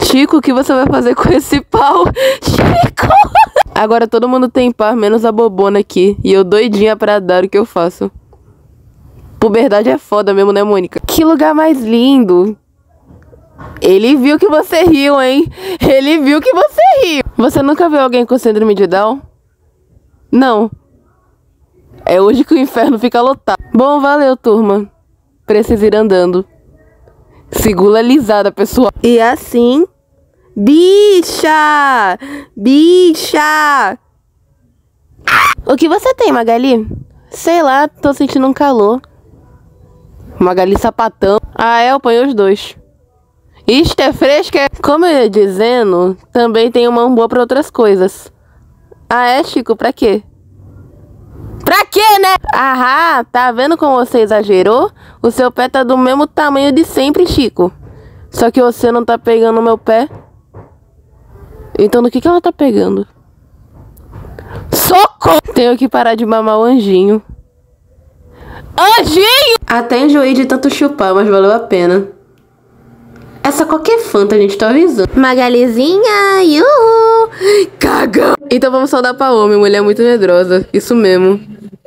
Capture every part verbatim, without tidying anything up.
Chico, o que você vai fazer com esse pau? Chico! Agora todo mundo tem par, menos a bobona aqui. E eu doidinha pra dar o que eu faço. Puberdade é foda mesmo, né, Mônica? Que lugar mais lindo. Ele viu que você riu, hein? Ele viu que você riu. Você nunca viu alguém com síndrome de Down? Não. É hoje que o inferno fica lotado. Bom, valeu, turma. Preciso ir andando. Segura lisada, pessoal. E assim... Bicha! Bicha! O que você tem, Magali? Sei lá, tô sentindo um calor. Magali sapatão. Ah, é, eu ponho os dois. Isto é fresco, é... Como eu ia dizendo, também tem uma boa pra outras coisas. Ah, é, Chico? Pra quê? Pra quê, né? Ahá, tá vendo como você exagerou? O seu pé tá do mesmo tamanho de sempre, Chico. Só que você não tá pegando o meu pé. Então do que que ela tá pegando? Socorro! Tenho que parar de mamar o anjinho. Anjinho! Até enjoei de tanto chupar, mas valeu a pena. Essa qualquer fanta, a gente tá avisando. Magalizinha, yuhu! Cagão! Então vamos saudar pra homem, mulher muito medrosa. Isso mesmo.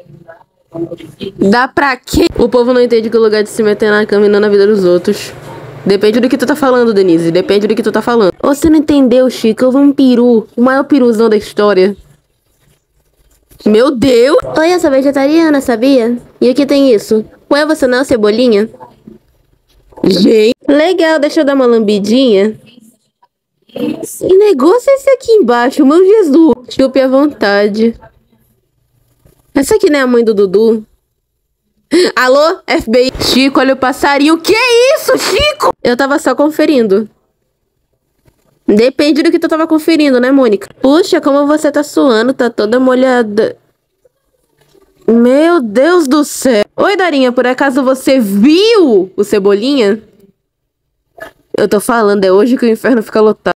Dá pra quê? O povo não entende que o lugar de se meter na cama e não na vida dos outros. Depende do que tu tá falando, Denise. Depende do que tu tá falando. Você não entendeu, Chico? Eu vi um peru. O maior peruzão da história. Meu Deus! Oi, eu sou vegetariana, sabia? E o que tem isso? Ué, você não é cebolinha? Gente. Legal, deixa eu dar uma lambidinha. Que negócio é esse aqui embaixo, meu Jesus? Chupe à vontade. Essa aqui não é a mãe do Dudu? Alô, F B I? Chico, olha o passarinho. Que isso, Chico? Eu tava só conferindo. Depende do que tu tava conferindo, né, Mônica? Puxa, como você tá suando, tá toda molhada. Meu Deus do céu. Oi, Darinha, por acaso você viu o Cebolinha? Eu tô falando, é hoje que o inferno fica lotado.